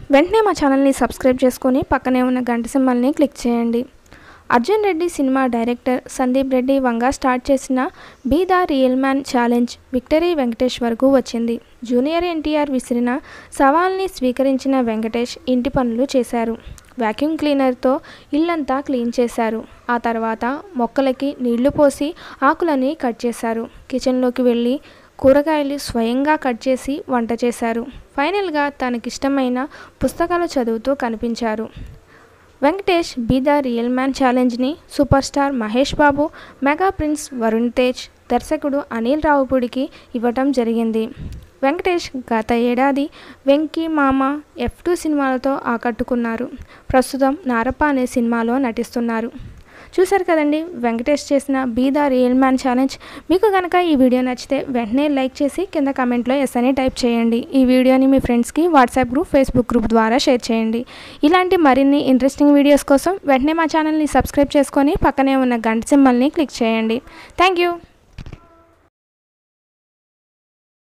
వెంటనే మా ఛానల్ని సబ్స్క్రైబ్ చేసుకొని పక్కనే ఉన్న గంట సింబల్ని క్లిక్ చేయండి. అర్జున్ రెడ్డి సినిమా డైరెక్టర్ సందీప్ రెడ్డి వంగ స్టార్ట్ చేసిన be the real man challenge victory Venkatesh వరకు వచ్చింది. జూనియర్ ఎన్టీఆర్ విసిరిన సవాల్ని స్వీకరించిన వెంకటేష్ ఇంటి పనులు చేశారు. వ్యాక్యూమ్ క్లీనర్తో ఇల్లంతా క్లీన్ చేశారు. ఆ తర్వాత మొక్కలకి నీళ్లు పోసి ఆకులని కట్ చేశారు. కిచెన్లోకి వెళ్ళి కూరగాయలు స్వయంగా కట్ చేసి వంట చేశారు. ఫైనల్గా తనకిష్టమైన పుస్తకాలు చదువుతూ కనిపించారు. Venkatesh be the real man ఛాలెంజ్ని super star Mahesh Babu, mega prince Varun Tej, దర్శకుడు అనిల్ రావుపూడికి ఇవ్వటం జరిగింది. వెంకటేష్ గత ఏడాది వెంకీ మామ, F2 సినిమాలతో ఆకట్టుకున్నారు. ప్రస్తుతం నారప్ప అనే సినిమాలో నటిస్తున్నారు. చూశారు కదండి వెంకటేష్ చేసిన be the real man challenge. మీకు కనుక ఈ వీడియో నచ్చితే వెంటనే లైక్ చేసి కింద కామెంట్లో ఎస్ అని టైప్ చేయండి. ఈ వీడియోని మీ ఫ్రెండ్స్కి వాట్సాప్ గ్రూప్, ఫేస్బుక్ గ్రూప్ ద్వారా షేర్ చేయండి. ఇలాంటి మరిన్ని ఇంట్రెస్టింగ్ వీడియోస్ కోసం వెంటనే మా ఛానల్ని సబ్స్క్రైబ్ చేసుకొని పక్కనే ఉన్న గంట సింబల్ని క్లిక్ చేయండి. Thank you.